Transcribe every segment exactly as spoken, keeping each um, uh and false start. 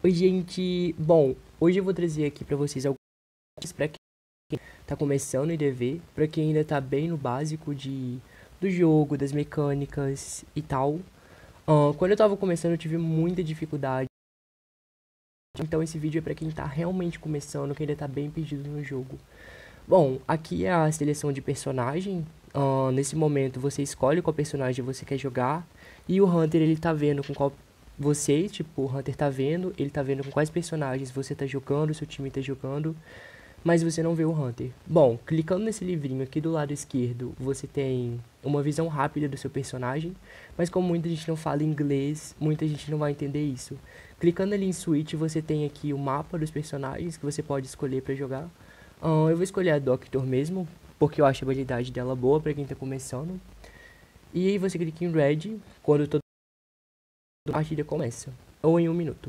Oi, gente. Bom, hoje eu vou trazer aqui pra vocês alguns para quem tá começando em D V, pra quem ainda tá bem no básico de do jogo, das mecânicas e tal. Ahn, quando eu tava começando, eu tive muita dificuldade. Então esse vídeo é pra quem tá realmente começando, que ainda tá bem perdido no jogo. Bom, aqui é a seleção de personagem. Ahn, nesse momento você escolhe qual personagem você quer jogar. E o Hunter, ele tá vendo com qual você, tipo, o Hunter tá vendo, ele tá vendo com quais personagens você tá jogando, seu time tá jogando, mas você não vê o Hunter. Bom, clicando nesse livrinho aqui do lado esquerdo, você tem uma visão rápida do seu personagem, mas como muita gente não fala inglês, muita gente não vai entender isso. Clicando ali em Switch, você tem aqui o mapa dos personagens que você pode escolher pra jogar. Ahn, eu vou escolher a Doctor mesmo, porque eu acho a habilidade dela boa pra quem tá começando. E aí você clica em Red quando toda a partida começa, ou em um minuto.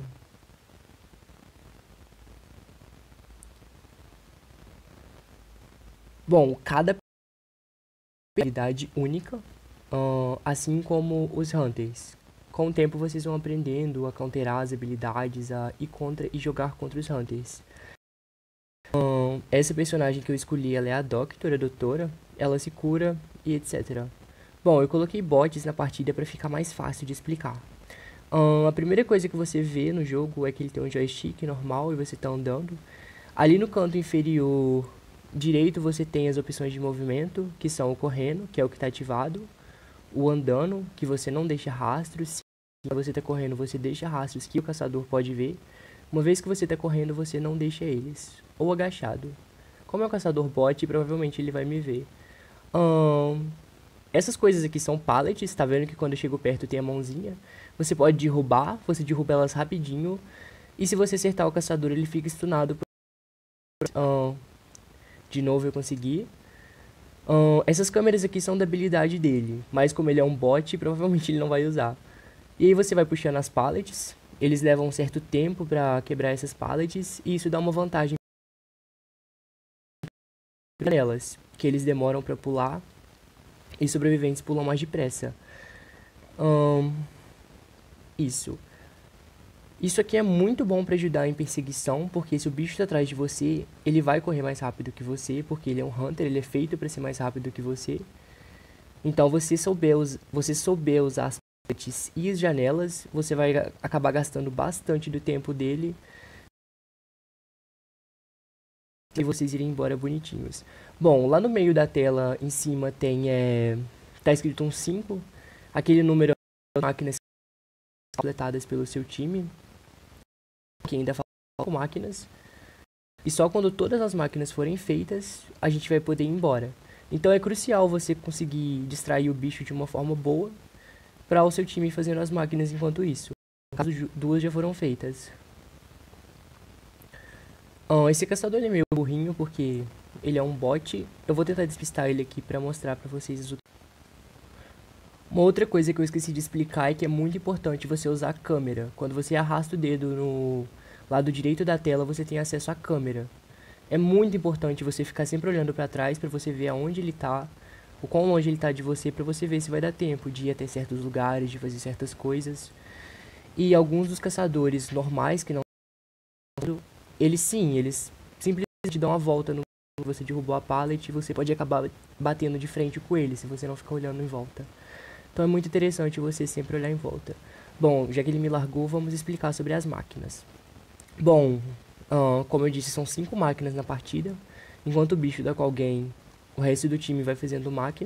Bom, cada habilidade única, ahn, assim como os Hunters. Com o tempo vocês vão aprendendo a counterar as habilidades, a ir contra e jogar contra os Hunters. Ahn, essa personagem que eu escolhi, ela é a Doctor, a doutora, ela se cura e etcétera. Bom, eu coloquei bots na partida para ficar mais fácil de explicar. Ahn, a primeira coisa que você vê no jogo é que ele tem um joystick normal e você tá andando. Ali no canto inferior direito você tem as opções de movimento, que são o correndo, que é o que está ativado, o andando, que você não deixa rastros. Se você está correndo, você deixa rastros que o caçador pode ver. Uma vez que você está correndo, você não deixa eles. Ou agachado. Como é o caçador bot, provavelmente ele vai me ver. Ahn, essas coisas aqui são pallets, tá vendo que quando eu chego perto tem a mãozinha? Você pode derrubar, você derruba elas rapidinho. E se você acertar o caçador, ele fica stunado. Ahn, de novo eu consegui. Ahn, essas câmeras aqui são da habilidade dele, mas como ele é um bot, provavelmente ele não vai usar. E aí você vai puxando as pallets, eles levam um certo tempo pra quebrar essas pallets, e isso dá uma vantagem para elas, que eles demoram pra pular, e sobreviventes pulam mais depressa. Ahn, isso. Isso aqui é muito bom pra ajudar em perseguição, porque se o bicho tá atrás de você, ele vai correr mais rápido que você, porque ele é um hunter, ele é feito pra ser mais rápido que você. Então, você souber, us você souber usar as partes e as janelas, você vai acabar gastando bastante do tempo dele e vocês irem embora bonitinhos. Bom, lá no meio da tela, em cima, tem, é, tá escrito um cinco, aquele número de máquinas completadas pelo seu time, que ainda faltam máquinas, e só quando todas as máquinas forem feitas, a gente vai poder ir embora. Então é crucial você conseguir distrair o bicho de uma forma boa, para o seu time fazendo as máquinas enquanto isso. No caso, duas já foram feitas. Ah, esse caçador ele é meio burrinho porque ele é um bot. Eu vou tentar despistar ele aqui para mostrar para vocês o... Uma outra coisa que eu esqueci de explicar é que é muito importante você usar a câmera. Quando você arrasta o dedo no lado direito da tela, você tem acesso à câmera. É muito importante você ficar sempre olhando para trás para você ver aonde ele tá, o quão longe ele tá de você, para você ver se vai dar tempo de ir até certos lugares, de fazer certas coisas. E alguns dos caçadores normais que não... Eles sim, eles simplesmente dão uma volta no... Você derrubou a pallet e você pode acabar batendo de frente com ele, se você não ficar olhando em volta. Então é muito interessante você sempre olhar em volta. Bom, já que ele me largou, vamos explicar sobre as máquinas. Bom, uh, como eu disse, são cinco máquinas na partida. Enquanto o bicho dá com alguém, o resto do time vai fazendo máquina.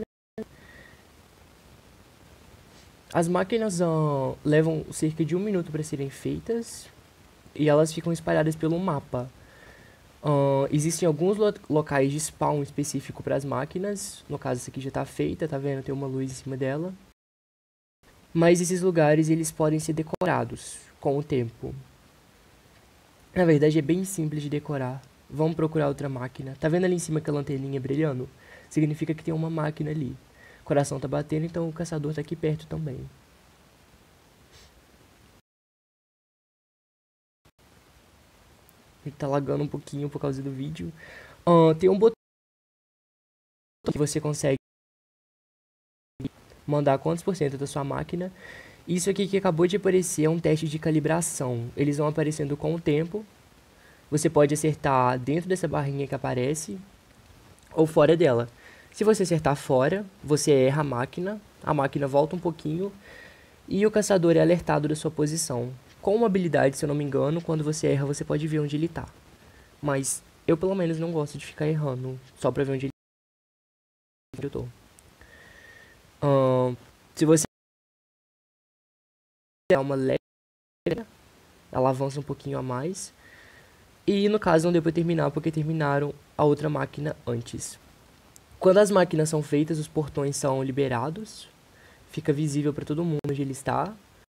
As máquinas uh, levam cerca de um minuto para serem feitas. E elas ficam espalhadas pelo mapa. Uh, existem alguns lo locais de spawn específico para as máquinas. No caso, essa aqui já está feita, tá vendo? Tem uma luz em cima dela. Mas esses lugares, eles podem ser decorados com o tempo. Na verdade, é bem simples de decorar. Vamos procurar outra máquina. Tá vendo ali em cima aquela lanterninha brilhando? Significa que tem uma máquina ali. O coração tá batendo, então o caçador tá aqui perto também. Ele tá lagando um pouquinho por causa do vídeo. Uh, tem um botão que você consegue mandar quantos por cento da sua máquina. Isso aqui que acabou de aparecer é um teste de calibração. Eles vão aparecendo com o tempo. Você pode acertar dentro dessa barrinha que aparece ou fora dela. Se você acertar fora, você erra a máquina, a máquina volta um pouquinho e o caçador é alertado da sua posição. Com uma habilidade, se eu não me engano, quando você erra, você pode ver onde ele tá. Mas eu, pelo menos, não gosto de ficar errando só pra ver onde eu tô. Ahn, se você dá uma leve, ela avança um pouquinho a mais. E no caso não deu pra terminar porque terminaram a outra máquina antes. Quando as máquinas são feitas, os portões são liberados. Fica visível pra todo mundo onde ele está.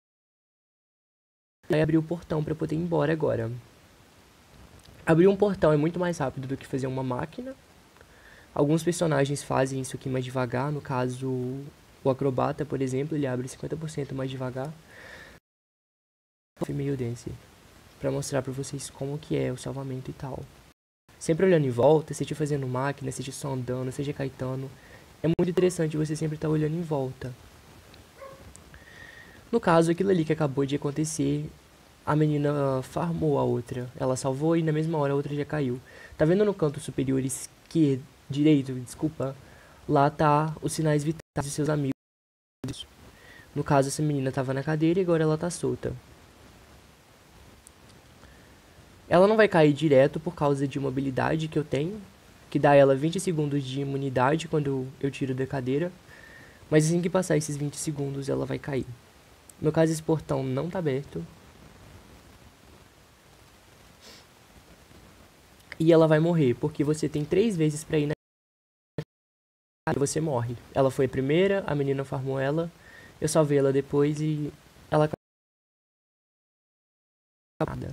Vai abrir o portão pra poder ir embora agora. Abrir um portão é muito mais rápido do que fazer uma máquina. Alguns personagens fazem isso aqui mais devagar. No caso, o acrobata, por exemplo, ele abre cinquenta por cento mais devagar. Meio dance, pra mostrar pra vocês como que é o salvamento e tal. Sempre olhando em volta, seja fazendo máquina, seja só andando, seja kitando. É muito interessante você sempre estar olhando em volta. No caso, aquilo ali que acabou de acontecer, a menina farmou a outra. Ela salvou e na mesma hora a outra já caiu. Tá vendo no canto superior esquerdo, direito, desculpa? Lá tá os sinais vitais de seus amigos. No caso, essa menina tava na cadeira e agora ela tá solta. Ela não vai cair direto por causa de uma habilidade que eu tenho, que dá ela vinte segundos de imunidade quando eu tiro da cadeira. Mas assim que passar esses vinte segundos, ela vai cair. No caso, esse portão não tá aberto. E ela vai morrer, porque você tem três vezes pra ir na e você morre. Ela foi a primeira, a menina farmou ela, eu salvei ela depois e ela acabou.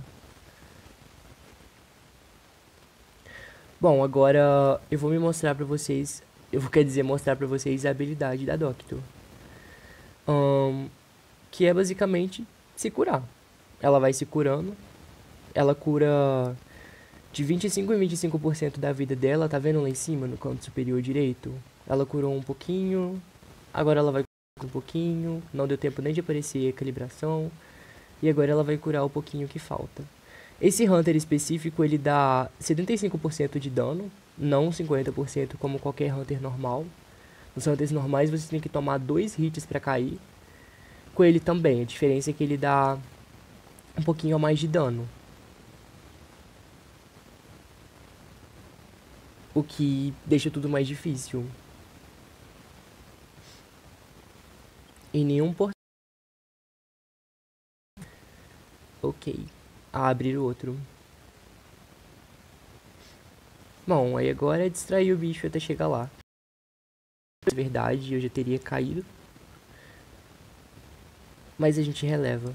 Bom, agora eu vou me mostrar pra vocês, eu vou quer dizer mostrar pra vocês a habilidade da Doctor. Um, que é basicamente se curar. Ela vai se curando, ela cura de vinte e cinco em vinte e cinco por cento da vida dela, tá vendo lá em cima no canto superior direito? Ela curou um pouquinho, agora ela vai curar um pouquinho, não deu tempo nem de aparecer a calibração, e agora ela vai curar o pouquinho que falta. Esse Hunter específico, ele dá setenta e cinco por cento de dano, não cinquenta por cento como qualquer Hunter normal. Nos Hunters normais você tem que tomar dois hits pra cair. Com ele também, a diferença é que ele dá um pouquinho a mais de dano. O que deixa tudo mais difícil. E nenhum por... Ok. A abrir o outro. Bom, aí agora é distrair o bicho até chegar lá. Na verdade, eu já teria caído. Mas a gente releva.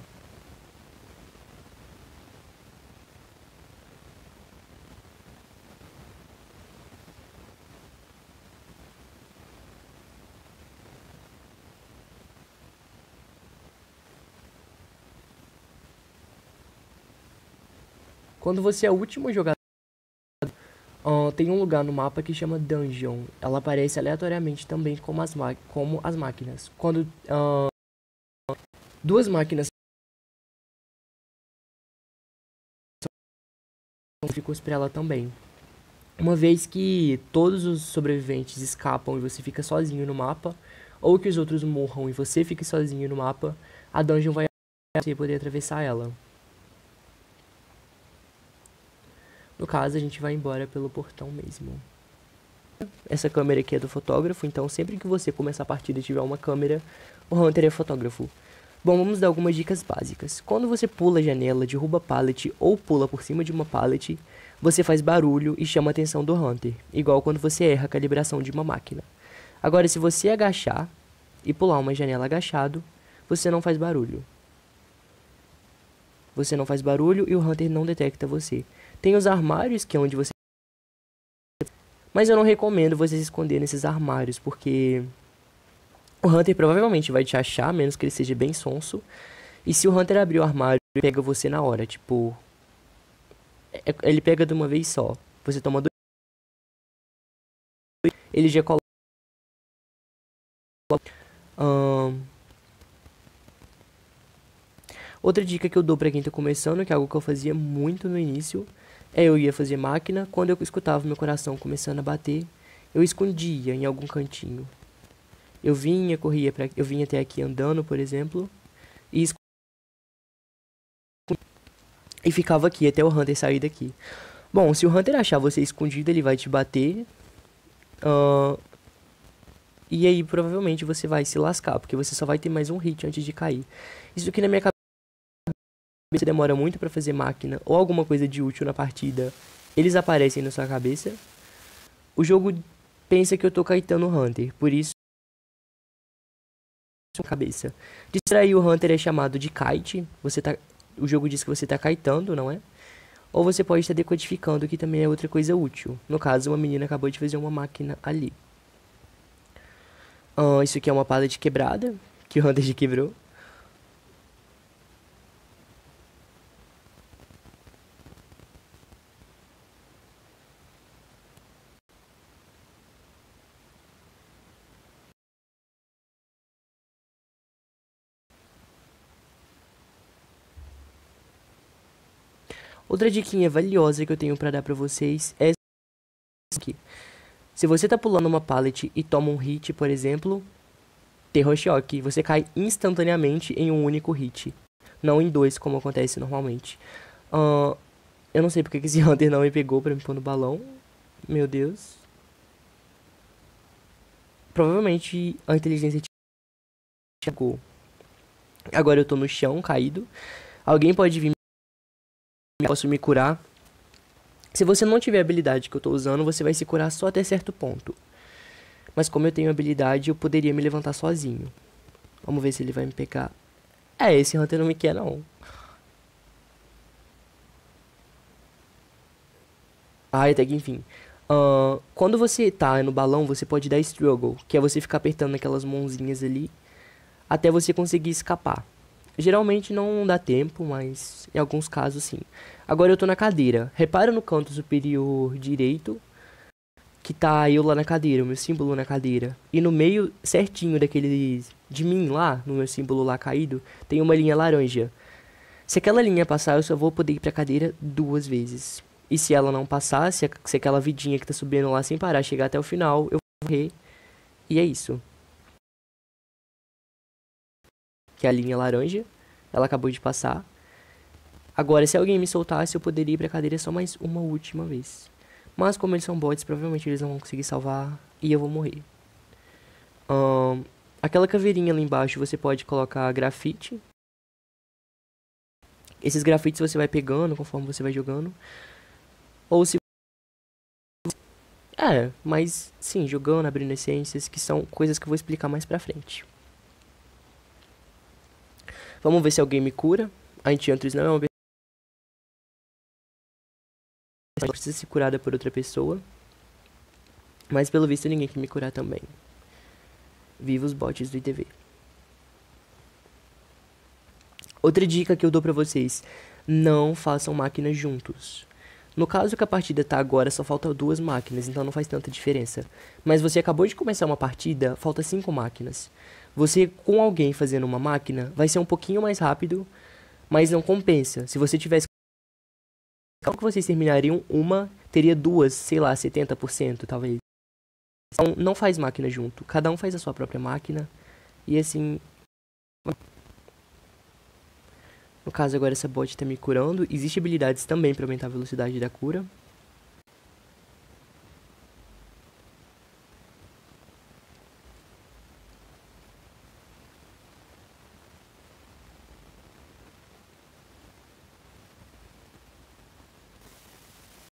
Quando você é o último jogador, uh, tem um lugar no mapa que chama Dungeon. Ela aparece aleatoriamente também como as, como as máquinas. Quando uh, duas máquinas ficam para ela também. Uma vez que todos os sobreviventes escapam e você fica sozinho no mapa, ou que os outros morram e você fique sozinho no mapa, a dungeon vai você poder atravessar ela. No caso, a gente vai embora pelo portão mesmo. Essa câmera aqui é do fotógrafo, então sempre que você começar a partida e tiver uma câmera, o Hunter é fotógrafo. Bom, vamos dar algumas dicas básicas. Quando você pula a janela, derruba pallet ou pula por cima de uma pallet, você faz barulho e chama a atenção do Hunter, igual quando você erra a calibração de uma máquina. Agora, se você agachar e pular uma janela agachado, você não faz barulho. Você não faz barulho e o Hunter não detecta você. Tem os armários, que é onde você... Mas eu não recomendo você se esconder nesses armários, porque o Hunter provavelmente vai te achar, a menos que ele seja bem sonso. E se o Hunter abrir o armário, ele pega você na hora, tipo... Ele pega de uma vez só. Você toma dois... Ele já coloca... Um... Outra dica que eu dou pra quem tá começando, que é algo que eu fazia muito no início, é eu ia fazer máquina, quando eu escutava meu coração começando a bater, eu escondia em algum cantinho. Eu vinha, corria pra, eu vinha até aqui andando, por exemplo, e, esco- e ficava aqui até o Hunter sair daqui. Bom, se o Hunter achar você escondido, ele vai te bater. ahn, e aí provavelmente você vai se lascar, porque você só vai ter mais um hit antes de cair. Isso aqui na minha cabeça demora muito pra fazer máquina ou alguma coisa de útil na partida. Eles aparecem na sua cabeça. O jogo pensa que eu tô kiteando o Hunter, por isso cabeça. Distrair o Hunter é chamado de kite. Você tá, o jogo diz que você tá kiteando, não é? Ou você pode estar decodificando, que também é outra coisa útil. No caso, uma menina acabou de fazer uma máquina ali. Ah, isso aqui é uma pallet quebrada, que o Hunter já quebrou. Outra diquinha valiosa que eu tenho pra dar pra vocês é essa aqui. Se você tá pulando uma pallet e toma um hit, por exemplo, Terror Shock, você cai instantaneamente em um único hit, não em dois, como acontece normalmente. Ah, eu não sei porque que esse Hunter não me pegou pra me pôr no balão. Meu Deus. Provavelmente a inteligência chegou. Agora eu tô no chão, caído. Alguém pode vir, posso me curar. Se você não tiver a habilidade que eu tô usando, você vai se curar só até certo ponto. Mas como eu tenho habilidade, eu poderia me levantar sozinho. Vamos ver se ele vai me pegar. É, esse Hunter não me quer, não. Ah, até que enfim. Ahn, quando você tá no balão, você pode dar struggle, que é você ficar apertando aquelas mãozinhas ali até você conseguir escapar. Geralmente não dá tempo, mas em alguns casos sim. Agora eu tô na cadeira. Repara no canto superior direito que tá eu lá na cadeira, o meu símbolo na cadeira. E no meio certinho daquele de mim lá, no meu símbolo lá caído, tem uma linha laranja. Se aquela linha passar, eu só vou poder ir pra cadeira duas vezes. E se ela não passar, se, a- se aquela vidinha que tá subindo lá sem parar chegar até o final, eu vou morrer. E é isso. Que é a linha laranja. Ela acabou de passar. Agora, se alguém me soltasse, eu poderia ir pra cadeira só mais uma última vez. Mas como eles são bots, provavelmente eles não vão conseguir salvar e eu vou morrer. Ahn, aquela caveirinha lá embaixo você pode colocar grafite. Esses grafites você vai pegando conforme você vai jogando. Ou se. É, mas sim, jogando, abrindo essências, que são coisas que eu vou explicar mais pra frente. Vamos ver se alguém me cura. A Enchantress não é uma pessoa que precisa ser curada por outra pessoa. Mas pelo visto ninguém quer me curar também. Viva os bots do I T V. Outra dica que eu dou pra vocês: não façam máquinas juntos. No caso que a partida tá agora, só faltam duas máquinas, então não faz tanta diferença. Mas você acabou de começar uma partida, falta cinco máquinas. Você com alguém fazendo uma máquina vai ser um pouquinho mais rápido, mas não compensa. Se você tivesse como que vocês terminariam uma, teria duas, sei lá, setenta por cento talvez. Então não faz máquina junto, cada um faz a sua própria máquina e assim. No caso agora essa bot tá me curando. Existem habilidades também pra aumentar a velocidade da cura.